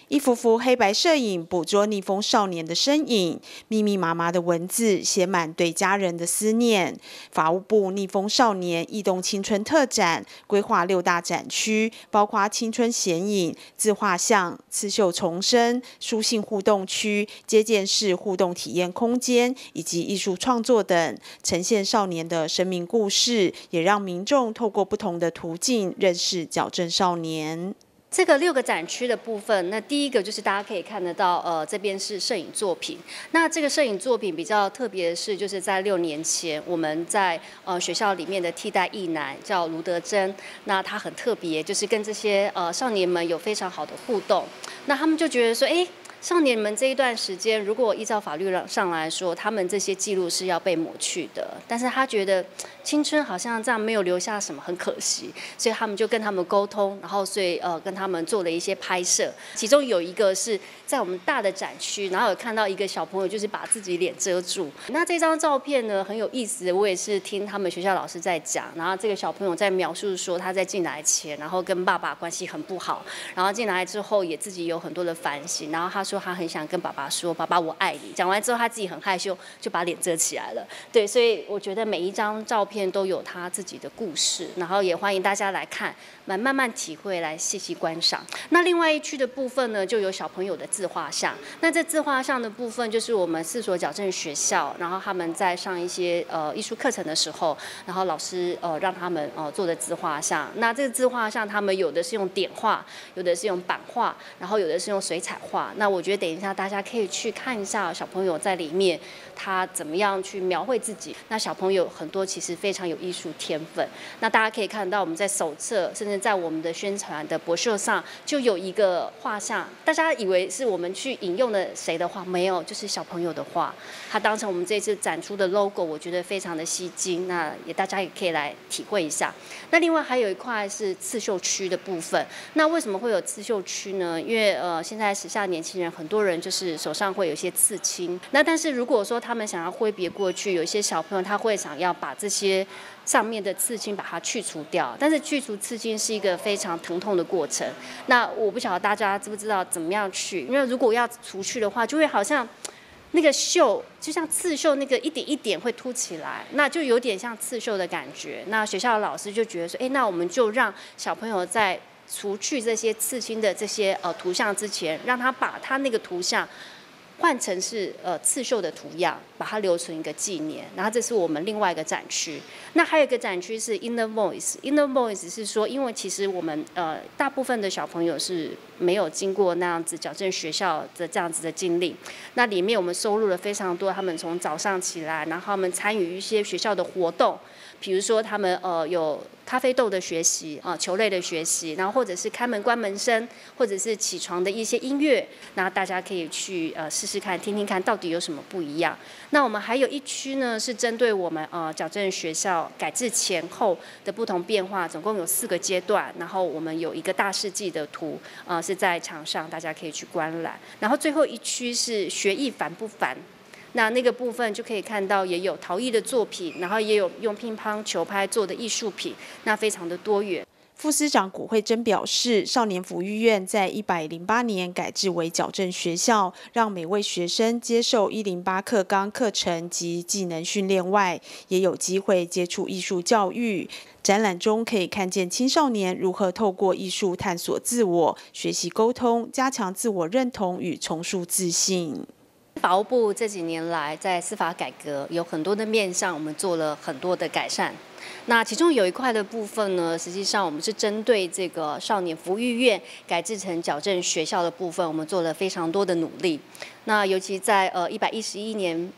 一幅幅黑白摄影捕捉逆风少年的身影，密密麻麻的文字写满对家人的思念。法务部逆风少年异动青春特展规划6大展区，包括青春显影、自画像、刺绣重生、书信互动区、接见式互动体验空间以及艺术创作等，呈现少年的生命故事，也让民众透过不同的途径认识矫正少年。 这个6个展区的部分，那第一个就是大家可以看得到，这边是摄影作品。那这个摄影作品比较特别的是，就是在6年前，我们在学校里面的替代役男叫卢德珍，那他很特别，就是跟这些少年们有非常好的互动。那他们就觉得说，少年们这一段时间，如果依照法律上来说，他们这些记录是要被抹去的。但是他觉得青春好像这样没有留下什么，很可惜，所以他们就跟他们沟通，然后所以跟他们做了一些拍摄。其中有一个是在我们大的展区，然后有看到一个小朋友就是把自己脸遮住。那这张照片呢很有意思，我也是听他们学校老师在讲，然后这个小朋友在描述说他在进来前，然后跟爸爸关系很不好，然后进来之后也自己有很多的反省，然后他说他很想跟爸爸说爸爸我爱你，讲完之后他自己很害羞就把脸遮起来了。对，所以我觉得每一张照片都有他自己的故事，然后也欢迎大家来看，慢慢体会，来细细观赏。那另外一区的部分呢，就有小朋友的自画像。那这自画像的部分就是我们4所矫正学校，然后他们在上一些艺术课程的时候，然后老师让他们做的自画像。那这个自画像他们有的是用点画，有的是用版画，然后有的是用水彩画。那我觉得等一下大家可以去看一下小朋友在里面他怎么样去描绘自己。那小朋友很多其实非常有艺术天分。那大家可以看到我们在手册，甚至在我们的宣传的博秀上就有一个画像，大家以为是我们去引用了谁的画，没有，就是小朋友的画，他当成我们这次展出的 logo， 我觉得非常的吸睛。那大家也可以来体会一下。那另外还有一块是刺绣区的部分。那为什么会有刺绣区呢？因为现在时下年轻人很多人就是手上会有一些刺青，那但是如果说他们想要挥别过去，有一些小朋友他会想要把这些上面的刺青把它去除掉，但是去除刺青是一个非常疼痛的过程。那我不晓得大家知不知道怎么样去，因为如果要除去的话，就会好像那个绣就像刺绣那个一点一点会凸起来，那就有点像刺绣的感觉。那学校的老师就觉得说，那我们就让小朋友在除去这些刺青的这些图像之前，让他把他那个图像换成是刺绣的图样，把它留存一个纪念。然后这是我们另外一个展区。那还有一个展区是 Inner Voice。Inner Voice 是说，因为其实我们大部分的小朋友是没有经过那样子矫正学校的这样子的经历。那里面我们收录了非常多，他们从早上起来，然后他们参与一些学校的活动。比如说他们有咖啡豆的学习球类的学习，然后或者是开门关门声，或者是起床的一些音乐，那大家可以去试试看，听听看到底有什么不一样。那我们还有一区呢，是针对我们矫正学校改制前后的不同变化，总共有4个阶段，然后我们有一个大事记的图是在墙上，大家可以去观览。然后最后一区是学艺烦不烦。那个部分就可以看到，也有陶艺的作品，然后也有用乒乓球拍做的艺术品，那非常的多元。 副司长古慧珍表示，少年福育院在108年改制为矫正学校，让每位学生接受108课纲课程及技能训练外，也有机会接触艺术教育。展览中可以看见青少年如何透过艺术探索自我、学习沟通、加强自我认同与重塑自信。 法务部这几年来在司法改革有很多的面向，我们做了很多的改善。那其中有一块的部分呢，实际上我们是针对这个少年福育院改制成矫正学校的部分，我们做了非常多的努力。那尤其在110年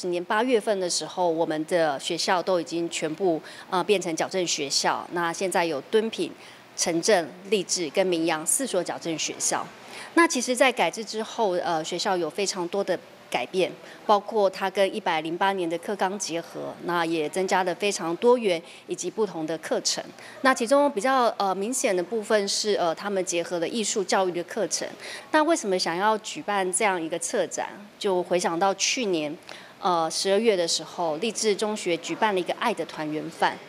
8月份的时候，我们的学校都已经全部变成矫正学校。那现在有敦品、城镇、励志跟明阳4所矫正学校。那其实，在改制之后，学校有非常多的改变，包括它跟108年的课纲结合，那也增加了非常多元以及不同的课程。那其中比较明显的部分是他们结合了艺术教育的课程。那为什么想要举办这样一个策展？就回想到去年12月的时候，励志中学举办了一个爱的团圆饭。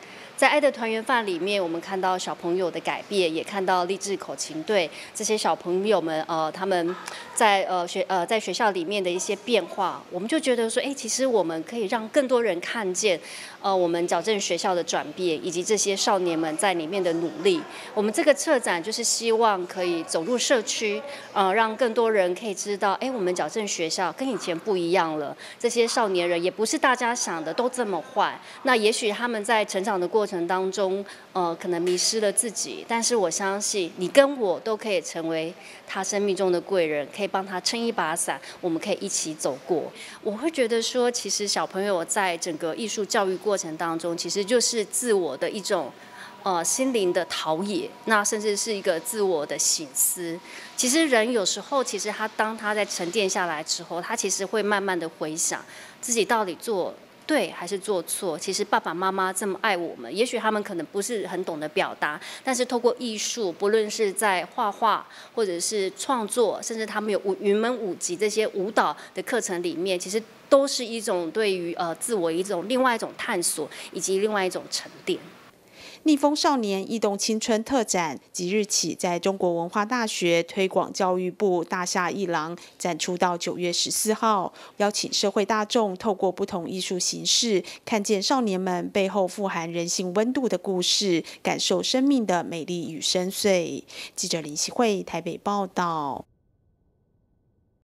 在爱的团圆饭里面，我们看到小朋友的改变，也看到励志口琴队这些小朋友们他们在在学校里面的一些变化，我们就觉得说，其实我们可以让更多人看见我们矫正学校的转变，以及这些少年们在里面的努力。我们这个策展就是希望可以走入社区，让更多人可以知道，我们矫正学校跟以前不一样了。这些少年人也不是大家想的都这么坏。那也许他们在成长的过程当中，可能迷失了自己，但是我相信你跟我都可以成为他生命中的贵人，可以帮他撑一把伞，我们可以一起走过。我会觉得说，其实小朋友在整个艺术教育过程当中，其实就是自我的一种心灵的陶冶，那甚至是一个自我的省思。其实人有时候，其实当他在沉淀下来之后，他其实会慢慢的回想自己到底做对还是做错。其实爸爸妈妈这么爱我们，也许他们可能不是很懂得表达，但是透过艺术，不论是在画画或者是创作，甚至他们有云门舞集这些舞蹈的课程里面，其实都是一种对于自我一种另外一种探索，以及另外一种沉淀。 逆风少年艺动青春特展即日起在中国文化大学推广教育部大厦一廊展出到9月14号，邀请社会大众透过不同艺术形式，看见少年们背后富含人性温度的故事，感受生命的美丽与深邃。记者林希慧台北报道。